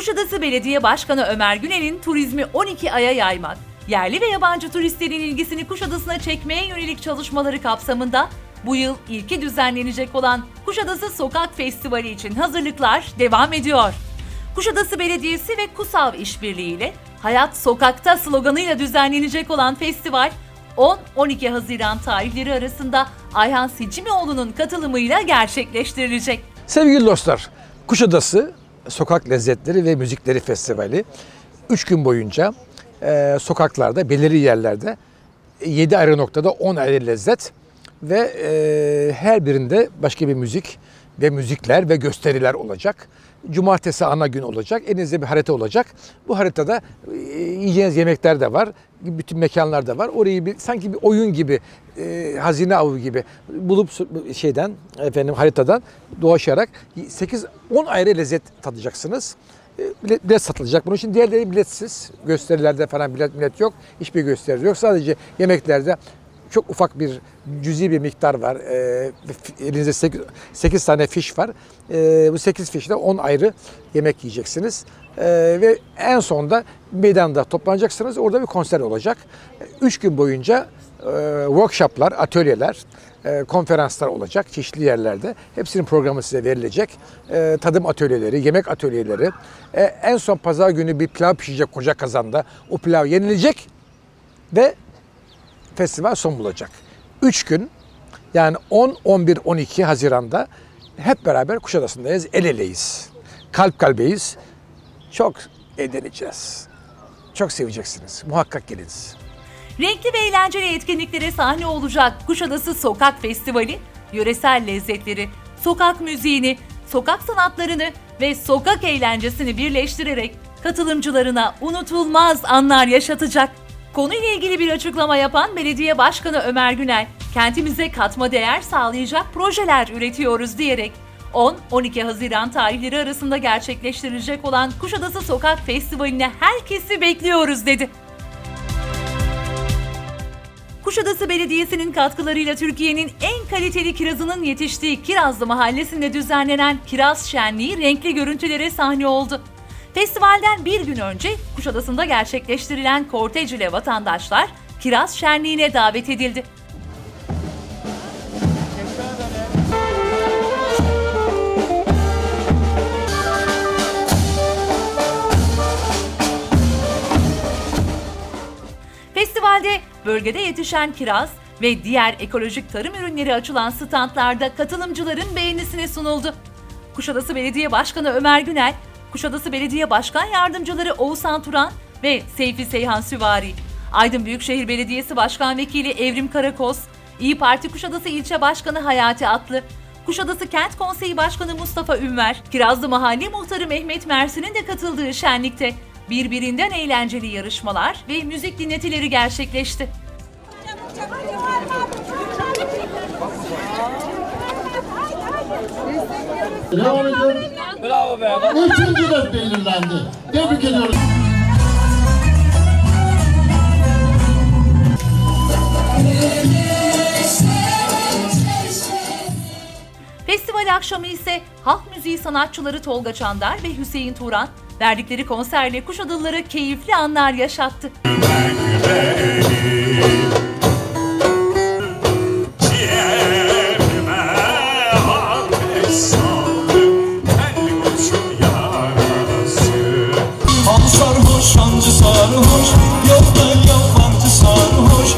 Kuşadası Belediye Başkanı Ömer Günel'in turizmi 12 aya yaymak, yerli ve yabancı turistlerin ilgisini Kuşadası'na çekmeye yönelik çalışmaları kapsamında bu yıl ilki düzenlenecek olan Kuşadası Sokak Festivali için hazırlıklar devam ediyor. Kuşadası Belediyesi ve KUSAV işbirliğiyle "Hayat Sokakta" sloganıyla düzenlenecek olan festival 10-12 Haziran tarihleri arasında Ayhan Sicimoğlu'nun katılımıyla gerçekleştirilecek. Sevgili dostlar, Kuşadası Sokak Lezzetleri ve Müzikleri Festivali 3 gün boyunca sokaklarda, belirli yerlerde 7 ayrı noktada 10 ayrı lezzet ve her birinde başka bir müzik ve müzikler ve gösteriler olacak. Cumartesi ana gün olacak. Elinizde bir harita olacak. Bu haritada yiyeceğiniz yemekler de var. Bütün mekanlar da var. Orayı sanki bir oyun gibi, hazine avı gibi bulup haritadan dolaşarak 8-10 ayrı lezzet tadacaksınız. Bilet satılacak. Bunun için diğerleri biletsiz. Gösterilerde falan bilet yok. Hiçbir gösteri yok. Sadece yemeklerde çok ufak bir cüzi bir miktar var. Elinizde 8 tane fiş var. Bu 8 fişle 10 ayrı yemek yiyeceksiniz. Ve en sonunda meydanda toplanacaksınız. Orada bir konser olacak. 3 gün boyunca workshoplar, atölyeler, konferanslar olacak çeşitli yerlerde. Hepsinin programı size verilecek. Tadım atölyeleri, yemek atölyeleri. En son pazar günü bir pilav pişecek koca kazanda. O pilav yenilecek ve festival son bulacak. 3 gün, yani 10, 11, 12 Haziran'da hep beraber Kuşadası'ndayız, el eleyiz. Kalp kalbeyiz. Çok eğleneceğiz. Çok seveceksiniz. Muhakkak geliniz. Renkli ve eğlenceli etkinliklere sahne olacak Kuşadası Sokak Festivali, yöresel lezzetleri, sokak müziğini, sokak sanatlarını ve sokak eğlencesini birleştirerek katılımcılarına unutulmaz anlar yaşatacak. Konuyla ilgili bir açıklama yapan Belediye Başkanı Ömer Günel, "Kentimize katma değer sağlayacak projeler üretiyoruz" diyerek 10-12 Haziran tarihleri arasında gerçekleştirilecek olan Kuşadası Sokak Festivali'ne herkesi bekliyoruz dedi. Kuşadası Belediyesi'nin katkılarıyla Türkiye'nin en kaliteli kirazının yetiştiği Kirazlı Mahallesi'nde düzenlenen Kiraz Şenliği renkli görüntülere sahne oldu. Festivalden bir gün önce Kuşadası'nda gerçekleştirilen kortej ile vatandaşlar Kiraz Şenliği'ne davet edildi. Festivalde bölgede yetişen kiraz ve diğer ekolojik tarım ürünleri açılan standlarda katılımcıların beğenisine sunuldu. Kuşadası Belediye Başkanı Ömer Günel, Kuşadası Belediye Başkan Yardımcıları Oğuzhan Turan ve Seyfi Seyhan Süvari, Aydın Büyükşehir Belediyesi Başkan Vekili Evrim Karakoz, İYİ Parti Kuşadası İlçe Başkanı Hayati Atlı, Kuşadası Kent Konseyi Başkanı Mustafa Ünver, Kirazlı Mahalle Muhtarı Mehmet Mersin'in de katıldığı şenlikte birbirinden eğlenceli yarışmalar ve müzik dinletileri gerçekleşti. Devam ediyoruz. Bravo be. Üçüncü de belirlendi. Tebrik ediyoruz. Festival akşamı ise halk müziği sanatçıları Tolga Çandar ve Hüseyin Turan verdikleri konserle Kuşadılılara keyifli anlar yaşattı. Sarhoş, hancı sarhoş, yolda yabancı sarhoş.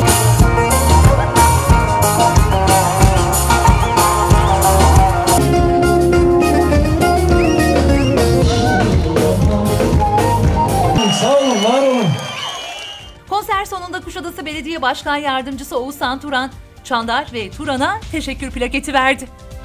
Sağ olun, var olun. Konser sonunda Kuşadası Belediye Başkan Yardımcısı Oğuzhan Turan, Çandar ve Turan'a teşekkür plaketi verdi.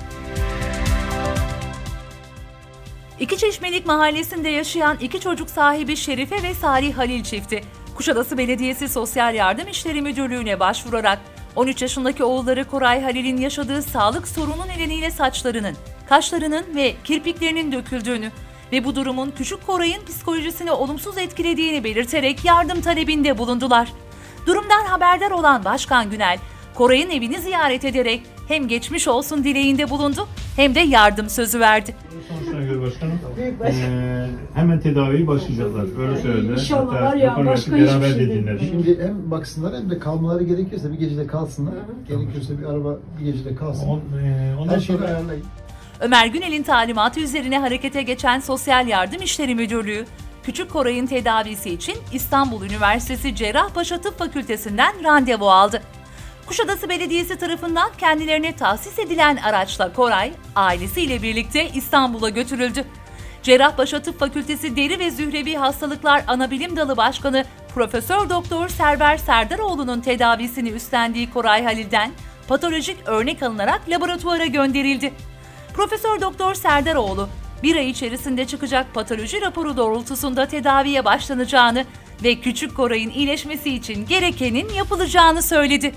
İkiçeşmelik Mahallesi'nde yaşayan iki çocuk sahibi Şerife ve Salih Halil çifti, Kuşadası Belediyesi Sosyal Yardım İşleri Müdürlüğü'ne başvurarak 13 yaşındaki oğulları Koray Halil'in yaşadığı sağlık sorunu nedeniyle saçlarının, kaşlarının ve kirpiklerinin döküldüğünü ve bu durumun küçük Koray'ın psikolojisini olumsuz etkilediğini belirterek yardım talebinde bulundular. Durumdan haberdar olan Başkan Günel, Koray'ın evini ziyaret ederek hem geçmiş olsun dileğinde bulundu hem de yardım sözü verdi. Sonuçlarına göre başkanım hemen tedaviye başlayacaklar. Öyle söyledi. İnşallah Hatta var ya, Doktor başka Bey'le hiçbir beraber şey de değil. dinledik. Şimdi hem baksınlar hem de kalmaları gerekirse bir gecede kalsınlar. Gerekiyorsa bir araba bir gecede kalsın. Ondan Her şeyi sonra ayarlayın. Ömer Günel'in talimatı üzerine harekete geçen Sosyal Yardım İşleri Müdürlüğü, Küçük Koray'ın tedavisi için İstanbul Üniversitesi Cerrahpaşa Tıp Fakültesinden randevu aldı. Kuşadası Belediyesi tarafından kendilerine tahsis edilen araçla Koray, ailesiyle birlikte İstanbul'a götürüldü. Cerrahpaşa Tıp Fakültesi Deri ve Zührevi Hastalıklar Anabilim Dalı Başkanı Profesör Doktor Server Serdaroğlu'nun tedavisini üstlendiği Koray Halil'den patolojik örnek alınarak laboratuvara gönderildi. Profesör Doktor Serdaroğlu, bir ay içerisinde çıkacak patoloji raporu doğrultusunda tedaviye başlanacağını ve Küçük Koray'ın iyileşmesi için gerekenin yapılacağını söyledi.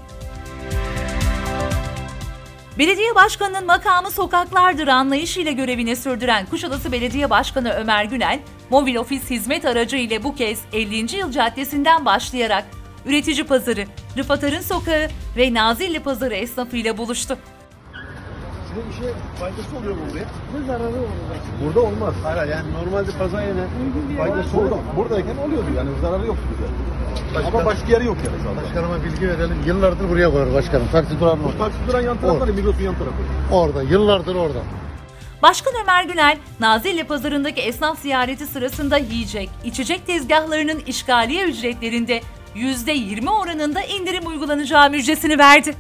Belediye başkanının makamı sokaklardır anlayışıyla görevini sürdüren Kuşadası Belediye Başkanı Ömer Günel, mobil ofis hizmet aracı ile bu kez 50. Yıl Caddesi'nden başlayarak Üretici Pazarı, Rıfatar'ın Sokağı ve Nazilli Pazarı esnafıyla buluştu. Size bir şey faydası oluyor mu buraya? Ne zararı olur? Burada olmaz. Hayır yani normalde pazar yerine faydası olur. Buradayken oluyordu yani zararı yoktu bize. Ama başka yeri yok yani zaten. Başkanıma bilgi verelim. Yıllardır buraya koyuyor başkanım. Taksi duran orada. Taksi duran yan tarafta da Migros'un yan tarafı. Orada. Yıllardır orada. Başkan Ömer Günel, Nazilli Pazarı'ndaki esnaf ziyareti sırasında yiyecek, içecek tezgahlarının işgaliye ücretlerinde %20 oranında indirim uygulanacağı müjdesini verdi.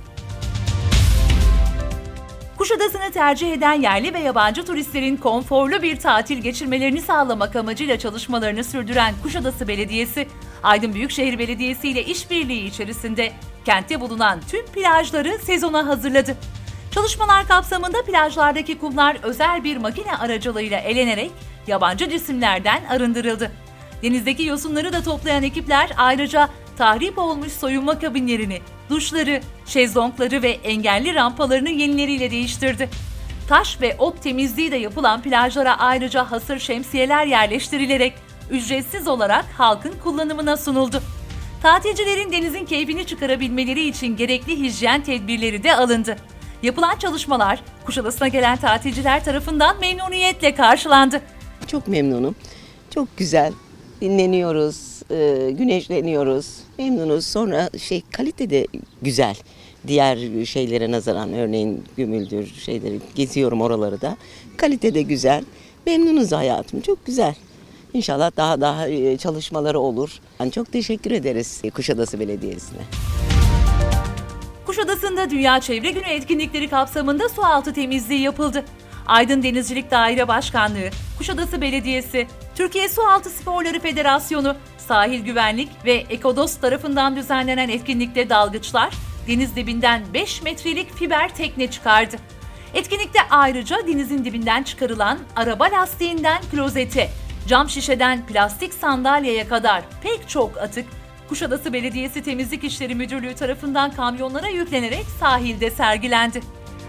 Kuşadası'nı tercih eden yerli ve yabancı turistlerin konforlu bir tatil geçirmelerini sağlamak amacıyla çalışmalarını sürdüren Kuşadası Belediyesi, Aydın Büyükşehir Belediyesi ile işbirliği içerisinde kentte bulunan tüm plajları sezona hazırladı. Çalışmalar kapsamında plajlardaki kumlar özel bir makine aracılığıyla elenerek yabancı cisimlerden arındırıldı. Denizdeki yosunları da toplayan ekipler ayrıca tahrip olmuş soyunma kabinlerini, duşları, şezlongları ve engelli rampalarını yenileriyle değiştirdi. Taş ve ot temizliği de yapılan plajlara ayrıca hasır şemsiyeler yerleştirilerek ücretsiz olarak halkın kullanımına sunuldu. Tatilcilerin denizin keyfini çıkarabilmeleri için gerekli hijyen tedbirleri de alındı. Yapılan çalışmalar Kuşadası'na gelen tatilciler tarafından memnuniyetle karşılandı. Çok memnunum. Çok güzel. Dinleniyoruz, güneşleniyoruz. Memnunuz. Sonra kalite de güzel. Diğer şeylere nazaran örneğin Gümüldür şeyleri geziyorum oraları da. Kalite de güzel. Memnunuz hayatım. Çok güzel. İnşallah daha çalışmaları olur. Yani çok teşekkür ederiz Kuşadası Belediyesi'ne. Kuşadası'nda Dünya Çevre Günü etkinlikleri kapsamında sualtı temizliği yapıldı. Aydın Denizcilik Daire Başkanlığı, Kuşadası Belediyesi, Türkiye Sualtı Sporları Federasyonu, Sahil Güvenlik ve Ekodost tarafından düzenlenen etkinlikte dalgıçlar deniz dibinden 5 metrelik fiber tekne çıkardı. Etkinlikte ayrıca denizin dibinden çıkarılan araba lastiğinden klozete, cam şişeden plastik sandalyeye kadar pek çok atık Kuşadası Belediyesi Temizlik İşleri Müdürlüğü tarafından kamyonlara yüklenerek sahilde sergilendi.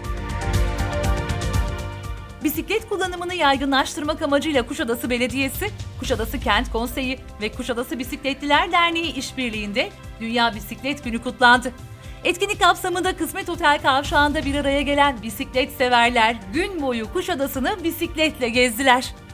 Bisiklet kullanımını yaygınlaştırmak amacıyla Kuşadası Belediyesi, Kuşadası Kent Konseyi ve Kuşadası Bisikletliler Derneği işbirliğinde Dünya Bisiklet Günü kutlandı. Etkinlik kapsamında Kısmet Otel Kavşağı'nda bir araya gelen bisiklet severler gün boyu Kuşadası'nı bisikletle gezdiler.